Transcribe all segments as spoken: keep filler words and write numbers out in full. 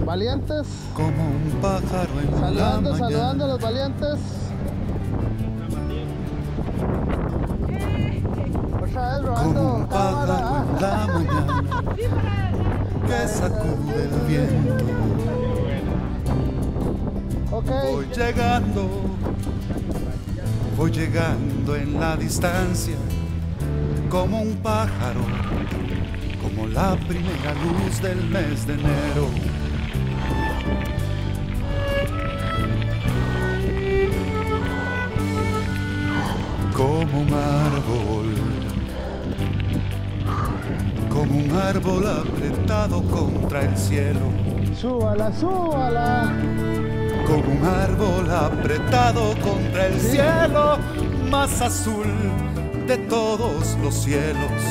Valientes. Como un pájaro en Saludando, la saludando a los valientes. Otra vez robando como un pájaro cámara. en la mañana que sacude el viento. Ok. Voy llegando, voy llegando en la distancia, como un pájaro, como la primera luz del mes de enero. Como un árbol, como un árbol apretado contra el cielo. Súbala, súbala. Como un árbol apretado contra el Sí. cielo más azul de todos los cielos.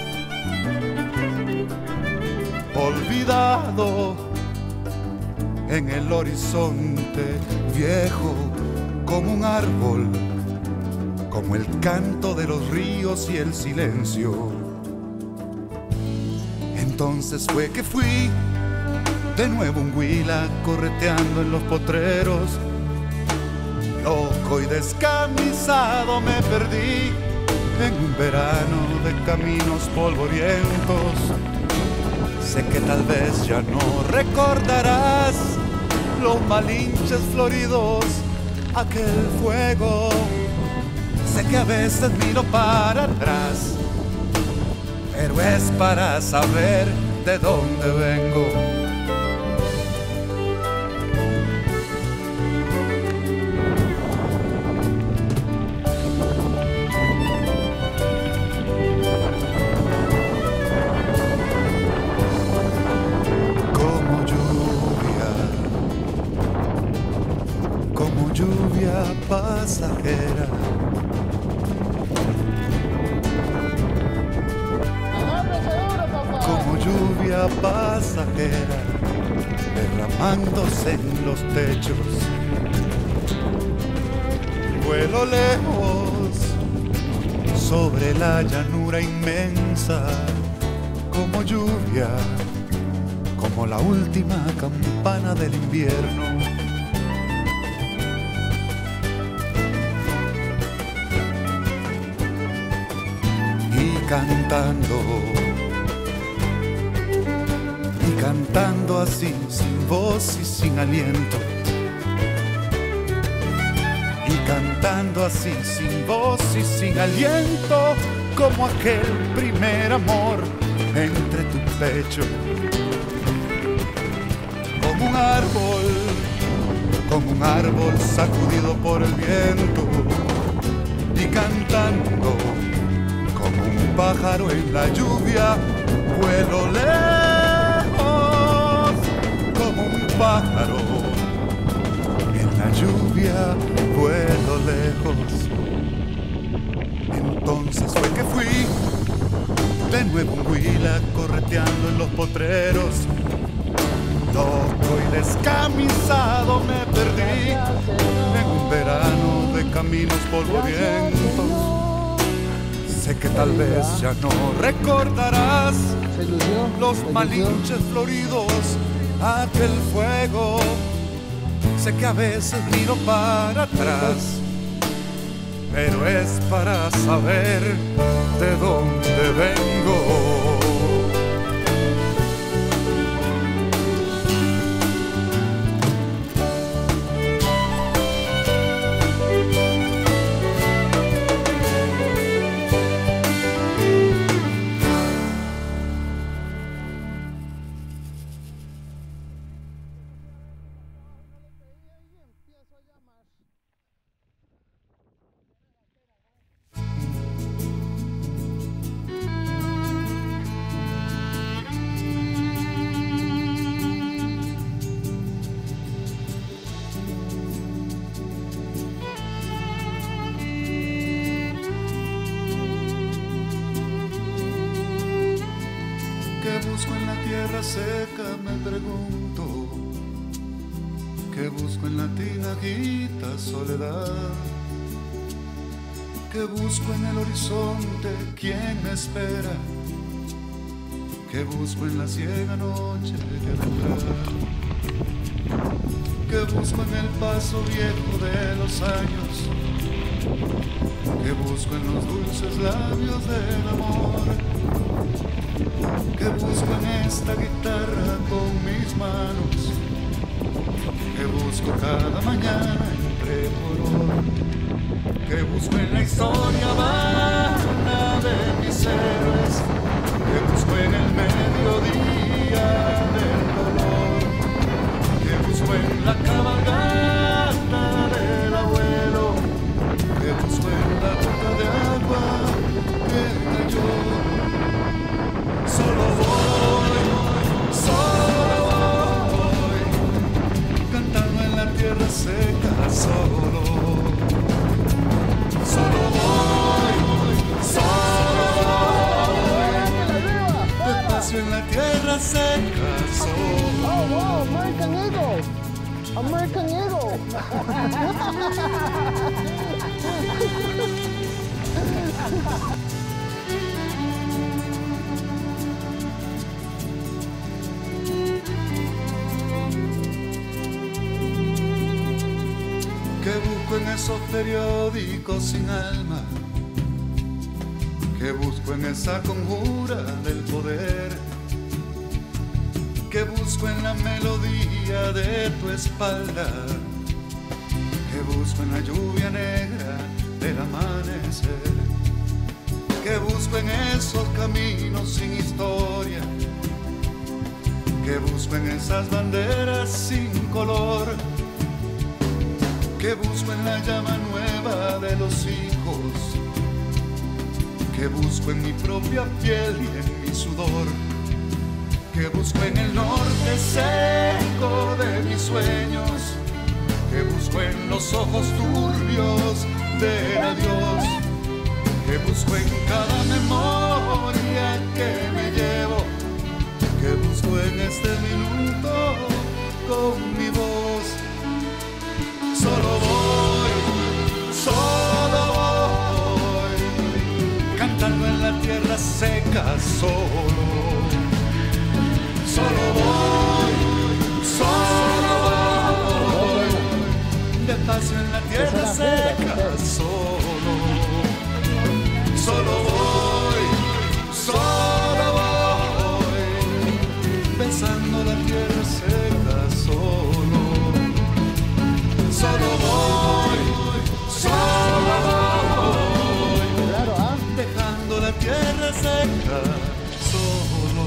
Olvidado en el horizonte viejo, como un árbol, como el canto de los ríos y el silencio. Entonces fue que fui de nuevo un huila correteando en los potreros. Loco y descamisado me perdí en un verano de caminos polvorientos. Sé que tal vez ya no recordarás los malinches floridos, aquel fuego. Sé que a veces miro para atrás, pero es para saber de dónde vengo. Lluvia pasajera, como lluvia pasajera, derramándose en los techos. Vuelo lejos sobre la llanura inmensa, como lluvia, como la última campana del invierno. Cantando, y cantando así, sin voz y sin aliento. Y cantando así, sin voz y sin aliento, como aquel primer amor entre tu pecho. Como un árbol, como un árbol sacudido por el viento. Y cantando como un pájaro en la lluvia, vuelo lejos. Como un pájaro en la lluvia, vuelo lejos. Entonces fue que fui de nuevo un huila correteando en los potreros. Loco y descamisado me perdí en un verano de caminos polvorientos. Sé que tal vez ya no recordarás los malinches floridos, aquel fuego. Sé que a veces miro para atrás, pero es para saber de dónde vengo. Seca me pregunto, ¿qué busco en la tinajita soledad? ¿Qué busco en el horizonte? ¿Quién me espera? que busco en la ciega noche de alumbrar, que busco en el paso viejo de los años, que busco en los dulces labios del amor, que busco en esta guitarra con mis manos, que busco cada mañana entre color, que busco en la historia vana de mis héroes, que busco en el mediodía del dolor, que busco en la cabalgata del abuelo, que busco en la gota de agua que cayó. Solo voy, solo voy, cantando en la tierra seca, solo, solo voy, solo voy, despacio en la tierra seca, solo. Oh, wow, American Eagle. American Eagle. Que busco en esos periódicos sin alma, que busco en esa conjura del poder, que busco en la melodía de tu espalda, que busco en la lluvia negra del amanecer, que busco en esos caminos sin historia, que busco en esas banderas sin color, que busco en la llama nueva de los hijos, que busco en mi propia piel y en mi sudor, que busco en el norte seco de mis sueños, que busco en los ojos turbios del adiós, que busco en cada memoria que me llevo, que busco en este minuto con mi voz. Solo voy, solo voy, cantando en la tierra seca, solo, solo voy, solo voy, despacio en la tierra seca, solo, solo voy, solo voy, besando la tierra seca, solo. Solo voy, solo voy, Claro, ¿ah? dejando la tierra seca, solo.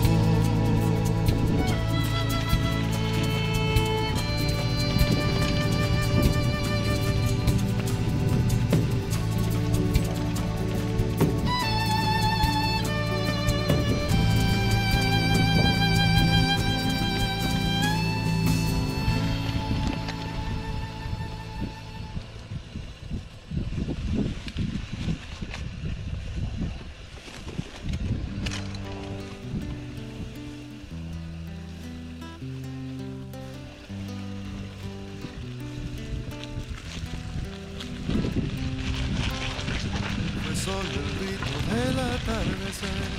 Solo el ritmo del atardecer,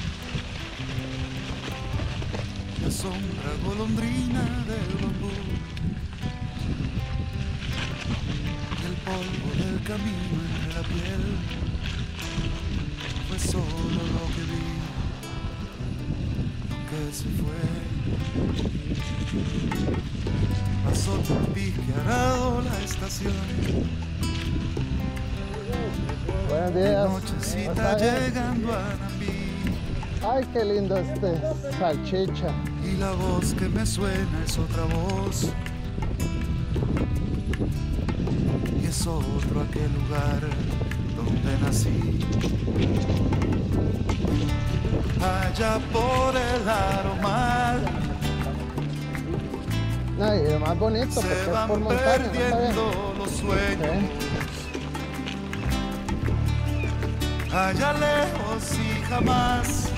la sombra golondrina del bambú, el polvo del camino entre la piel, fue solo lo que vi, lo que se fue. Pasó por pique arado la estación, Buenos de días. nochecita Pasaje. llegando a Nambí, Ay, qué lindo este salchicha. y la voz que me suena es otra voz, y es otro aquel lugar donde nací, allá por el Aromal. No, y lo más bonito porque Se es van por montaña, ¿no? Está bien. perdiendo los sueños, ¿Eh? allá lejos y jamás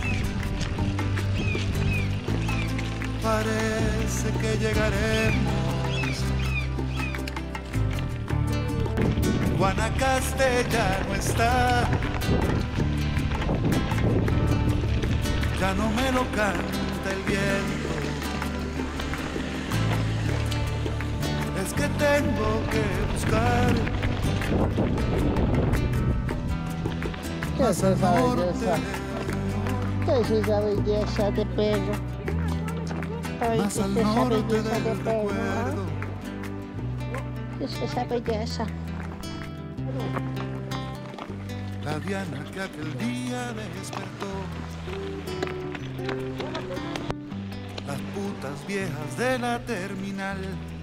parece que llegaremos. Guanacaste ya no está, ya no me lo canta el viento. Es que tengo que buscar ¿Qué es esa belleza? ¿Qué es esa belleza de perro? Ay, más ¿qué al es esa norte belleza de del perro? recuerdo. ¿Qué es esa belleza? La Diana que aquel día despertó, las putas viejas de la terminal.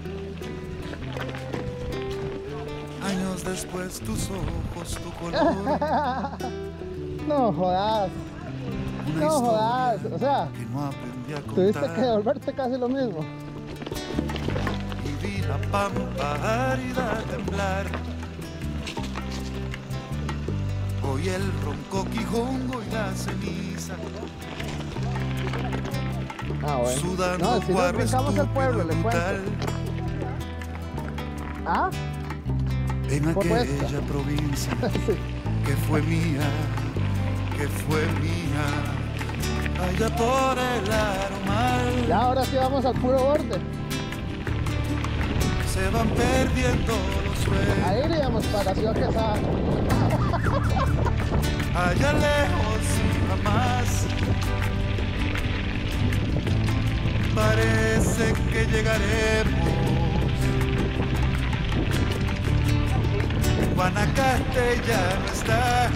Años después tus ojos, tu color. No jodas, Una no jodas, historia o sea, que no aprendí a tuviste que contar. devolverte casi lo mismo. Y vi la pampa árida temblar. Oí el ronco quijongo y la ceniza. Ah, bueno. Sudando No, si nos guarro brincamos el pueblo, le estúpido y cuento. brutal. ¿Ah? En Propuesta. aquella provincia Sí. que fue mía, que fue mía, allá por el Aromal. Ya ahora sí vamos al puro borde. Se van perdiendo los sueños. Ahí iríamos para Ciudad Quesada. Allá lejos y jamás parece que llegaremos. Guanacaste ya no está,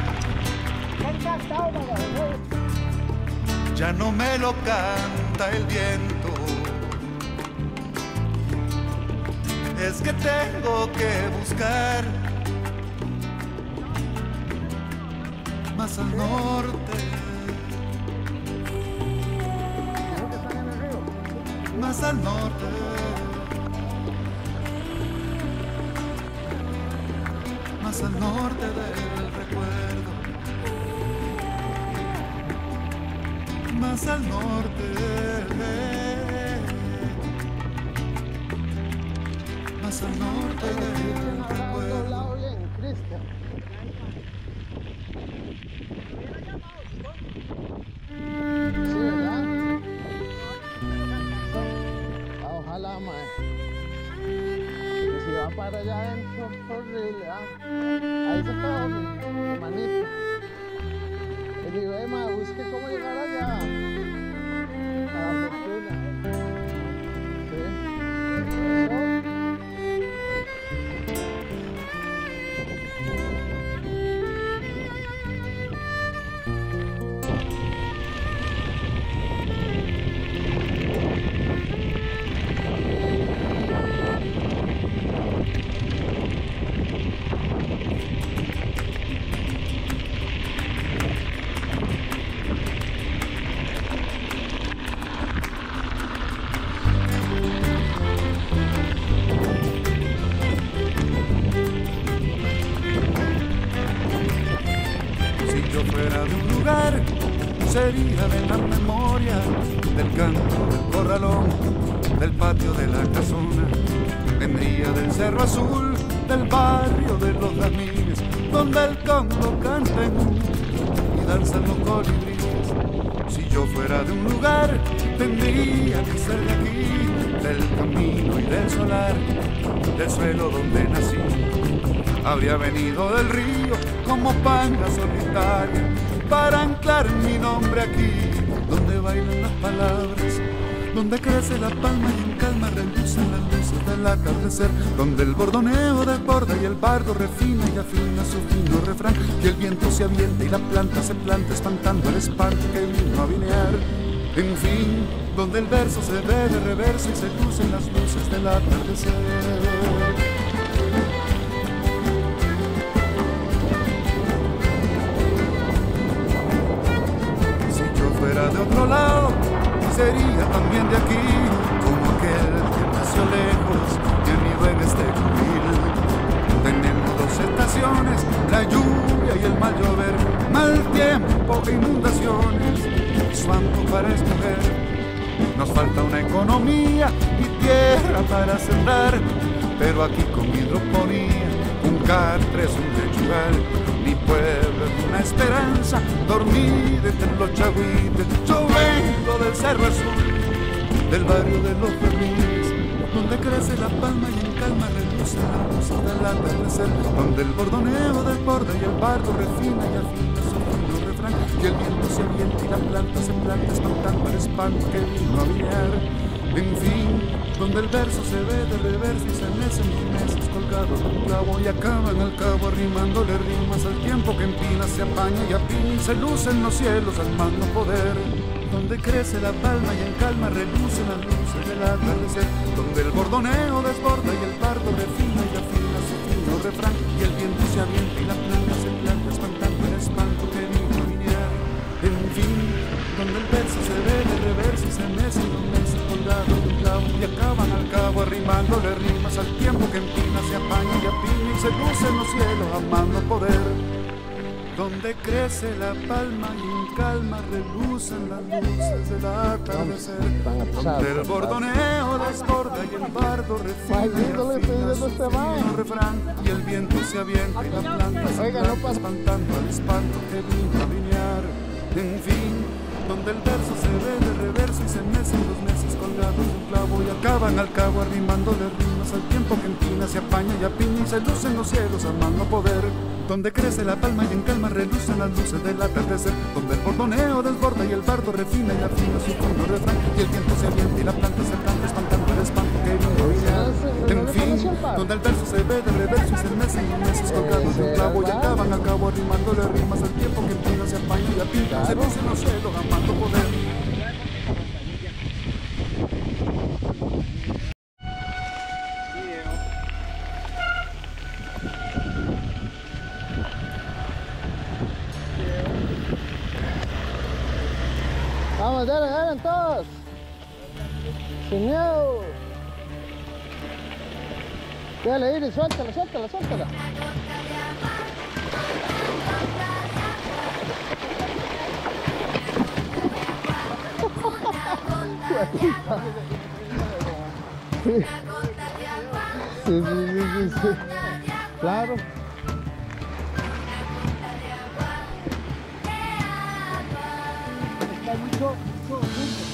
ya no me lo canta el viento. Es que tengo que buscar más al norte, más al norte, más al norte del recuerdo, más al norte, más al norte del recuerdo. Doblado bien, Cristian. Sí, ¿verdad? Ah, ojalá, mae. Y si va para allá adentro, horrible, ¿ah? Ahí se quedó mi hermanito. Y digo, eh, mae, busque cómo llegar allá. A la fortuna. Sí. Eso. Sería de la memoria del canto del corralón, del patio de la casona. Vendría del Cerro Azul, del barrio de los Ramírez, donde el congo canta en un y danzan los colibríes. Si yo fuera de un lugar, tendría que ser de aquí, del camino y del solar, del suelo donde nací. Habría venido del río como panga solitaria para anclar mi nombre aquí, donde bailan las palabras, donde crece la palma y en calma relucen las luces del atardecer, donde el bordoneo desborda y el bardo refina y afina su fino refrán, y el viento se avienta y la planta se planta espantando el espanto que vino a vinear. En fin, donde el verso se ve de reverso y se lucen las luces del atardecer. De otro lado, sería también de aquí, como aquel que nació lejos y anidó en este cubil. Tenemos dos estaciones, la lluvia y el mal llover, mal tiempo e inundaciones, suampo para escoger. Nos falta una economía y tierra para sembrar, pero aquí con hidroponía, un cartres, un lechugal. Mi pueblo es una esperanza, dormida entre los chagüites, llover Cerro Azul, del barrio de los Jardines, donde crece la palma y en calma reluce la luz del atardecer, donde el bordoneo desborda y el bardo refina y afina su fino refrán, y el viento se avienta y la planta se planta espantando el espanto que vino a vinear. En fin, donde el verso se ve de reverso y se mecen los meses colgados de un clavo y acaban al cabo arrimándole rimas al tiempo que empina, se apaña y apina y se luce en los cielos al más no poder. Donde crece la palma y en calma relucen las luces del atardecer, donde el bordoneo desborda y el pardo refina y afina su fino refrán, y el viento se avienta y la planta se planta espantando el espanto que vino a vinear. En fin, donde el verso se ve de reverso y se mecen los meses colgados de un clavo y acaban al cabo arrimándole rimas al tiempo que empina, se apaña y apina y se luce en los cielos a más no poder. Donde crece la palma y en calma relucen las luces del atardecer, donde el bordoneo desborda y el bardo refina y afina su fino refrán, y el viento se avienta y la planta se planta espantando al espanto que vino a vinear. En fin, donde el verso se ve de reverso y se mecen los meses colgados de un clavo y acaban al cabo arrimándole rimas al tiempo que empina, se apaña y apina y se lucen los cielos a más no poder. Donde crece la palma y en calma relucen las luces del atardecer, donde el bordoneo desborda y el bardo refina y afina su fino refrán, y el viento se avienta y la planta se planta espantando el espanto que vino a vinear. En fin, donde el verso se ve de reverso y se mecen los meses colgados de un clavo y acaban al cabo arrimándole rimas al tiempo que empina, se apaña y apina, se lucen los cielos amando poder. Vamos, dale, dale todos. Sin miedo. Dale, Iris, suéltala, suéltala, suéltala. Sí. Sí, sí, sí, sí, sí. Claro. Está mucho, mucho, mucho.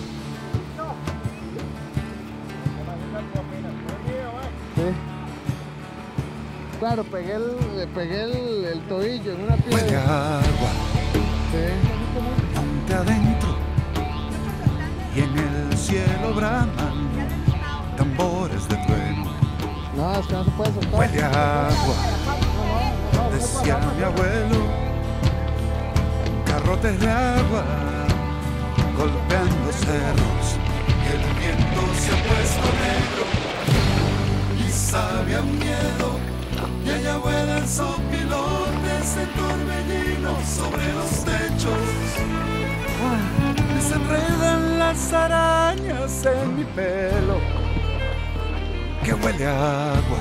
Sí. Claro, pegué el, pegué el, el tobillo en una piedra. Huele a agua, Sí. monte adentro, y en el cielo braman tambores de trueno. No, es que no se puede soltar. Huele a agua, No, no, no, decía no, no, mi abuelo, garrotes de agua golpeando cerros, y el viento se ha puesto negro y sabe a miedo, y allá vuelan sopilotes en torbellinos sobre los techos. Me se enredan las arañas en mi pelo, que huele a agua,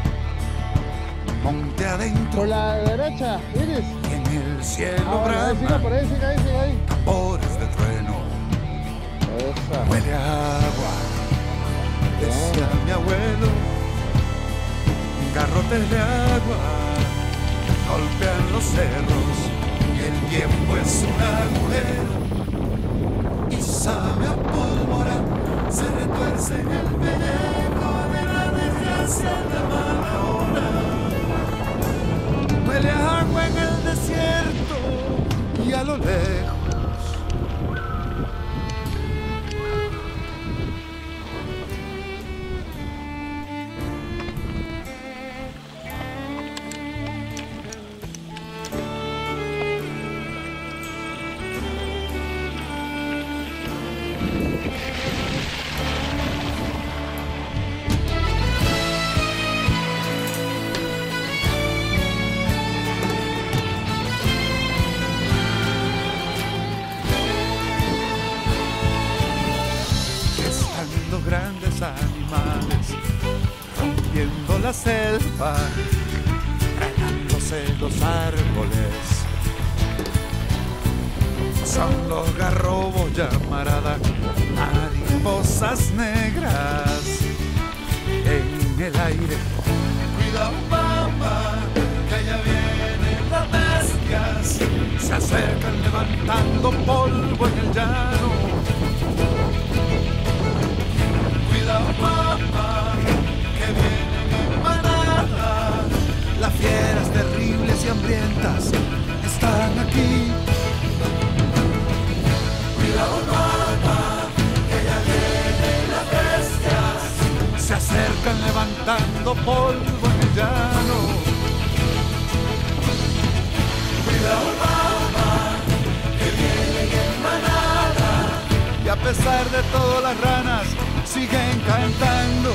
monte adentro, por la derecha, Iris. y en el cielo Ah, bueno, ahí, siga por braman ahí, siga ahí, siga ahí. tambores de trueno. Esa. Huele a agua, decía mi abuelo, garrotes de agua golpean los cerros, y el tiempo es un agujero y sabe a pólvora, se retuerce en el pellejo de la desgracia de la mala hora. Huele a agua en el desierto y a lo lejos grandes animales rompiendo la selva, tragándose los árboles. Son los garrobos, llamarada, mariposas negras en el aire. Cuidado, mamá, que allá vienen las bestias, se acercan levantando polvo en el llano. guapa que vienen en manada. Las fieras terribles y hambrientas están aquí. Cuidado, guapa, que ya vienen las bestias. Se acercan levantando polvo en el llano. Cuidado, guapa, que vienen en manada. Y a pesar de todo las ranas siguen cantando.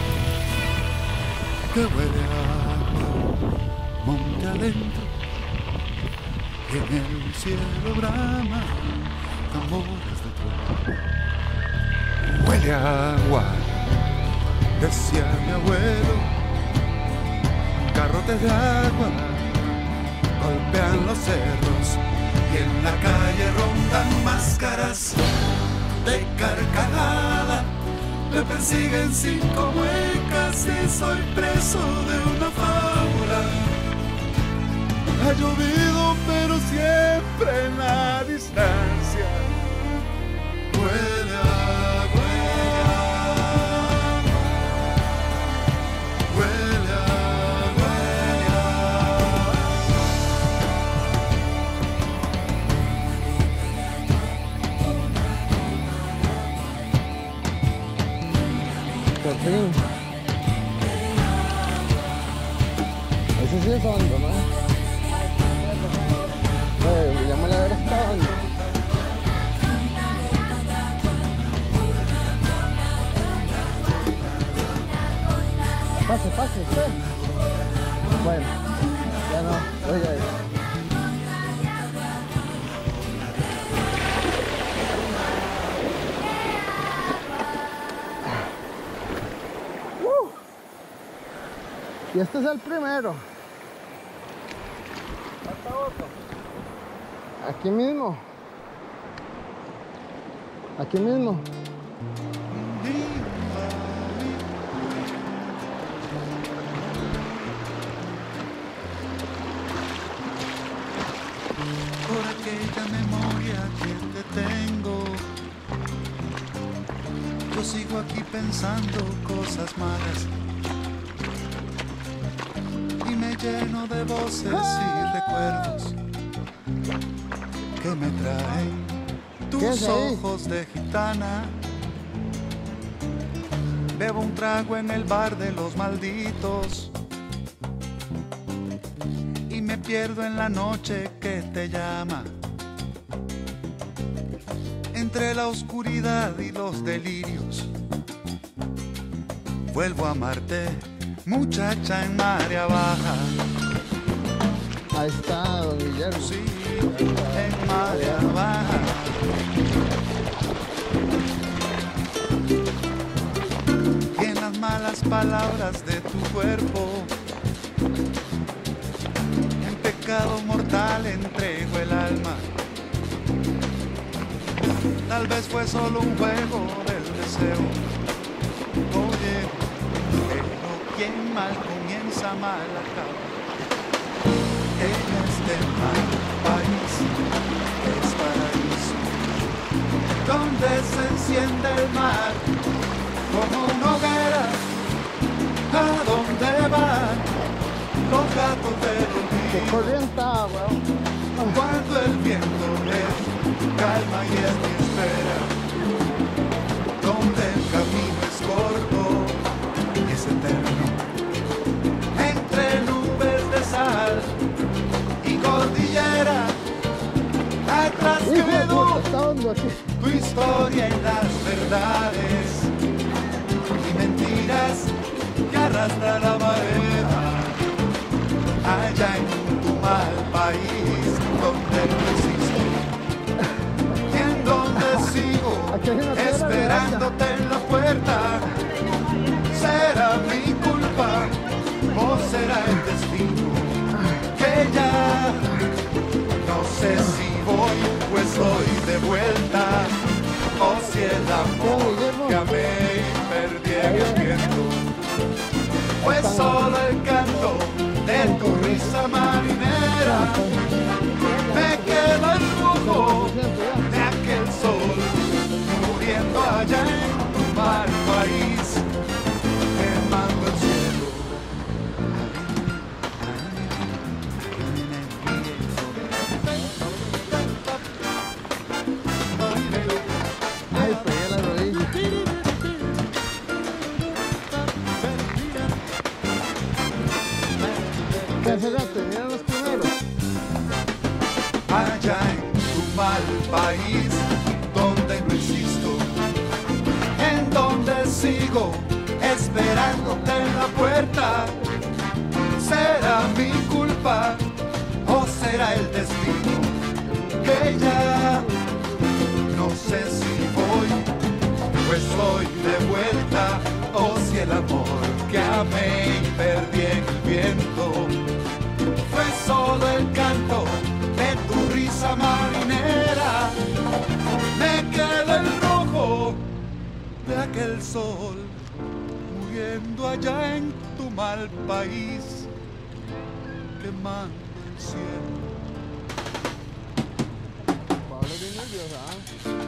Que huele a agua, monte adentro, y en el cielo brama tambores de trueno. Huele a agua, decía mi abuelo. Garrotes de agua golpean los cerros y en la calle rondan máscaras de carcajada. Me persiguen cinco muecas y soy preso de una fábula. Ha llovido pero siempre en la distancia. Huele a agua, huele a Por fin. Ese sí es hondo, ¿no? Eh, llámale a ver esta hondo. Pase, pase, usted. Bueno, ya no, oiga eso. Y este es el primero. ¿Hasta otro? Aquí mismo. Aquí mismo. Por aquella memoria que te tengo, yo sigo aquí pensando cosas malas. Me lleno de voces y recuerdos que me traen tus ojos de gitana. Bebo un trago en el bar de los malditos y me pierdo en la noche que te llama. Entre la oscuridad y los delirios vuelvo a amarte, muchacha en marea baja. Ahí está, don Guillermo. Sí, en marea baja. Y en las malas palabras de tu cuerpo, en pecado mortal entrego el alma. Tal vez fue solo un juego del deseo. Oye, quien mal comienza, mal acaba. En este mal país es paraíso, donde se enciende el mar como una hoguera. ¿A dónde van los gatos del ¡Qué río? corrienta, weón! Cuando el viento es calma y es mi espera, donde el camino es corto y es eterno, entre nubes de sal y cordillera, atrás quedó tu historia en las verdades y mentiras que arrastra la marea, allá en tu mal país donde no existe, y en donde sigo esperándote en la puerta. ¿Será mi culpa o será el destino que ya no sé si voy o estoy de vuelta, o si el amor que amé y perdí en el viento fue solo el canto de tu risa marinera? Me queda el lujo de aquel sol muriendo sigo esperándote en la puerta. ¿Será mi culpa o será el destino que ya no sé si voy o estoy de vuelta, o si el amor que amé y perdí en el viento fue solo el canto de tu risa marinera? Me queda el rojo de aquel sol muriendo allá en tu mal país, quemando el cielo. Pablo es bien nerviosa, ¿ah?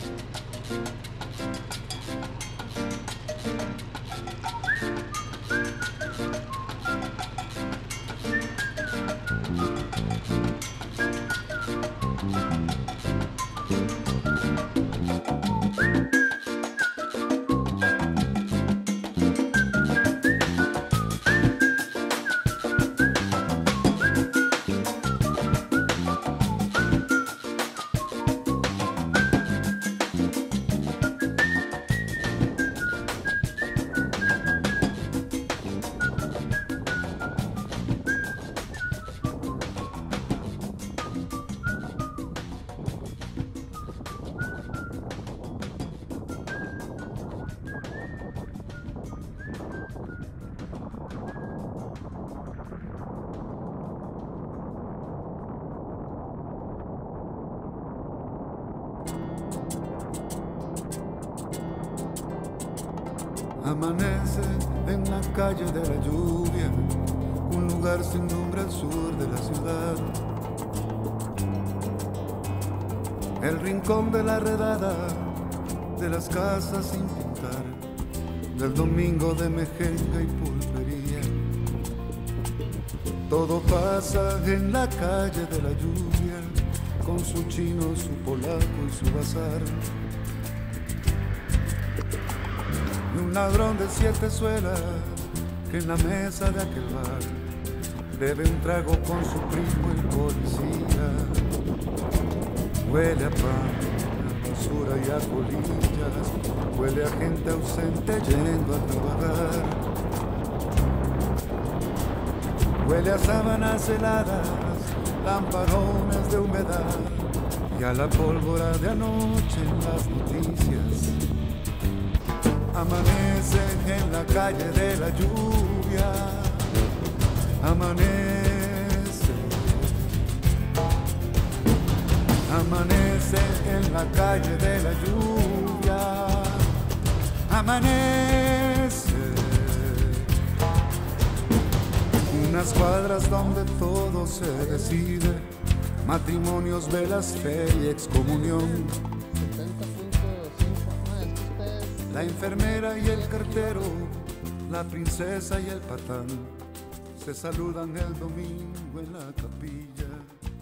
Amanece en la calle de la lluvia, un lugar sin nombre al sur de la ciudad. El rincón de la redada, de las casas sin pintar, del domingo de mejenga y pulpería. Todo pasa en la calle de la lluvia, con su chino, su polaco y su bazar. Y un ladrón de siete suelas que en la mesa de aquel bar bebe un trago con su primo el policía. Huele a pan, a basura y a colillas, huele a gente ausente yendo a trabajar. Huele a sábanas heladas, lamparones de humedad y a la pólvora de anoche en las noticias. Amanece en la calle de la lluvia, amanece, amanece en la calle de la lluvia, amanece. Unas cuadras donde todo se decide, matrimonios, velas, fe y excomunión. La enfermera y el cartero, la princesa y el patán, se saludan el domingo en la capilla.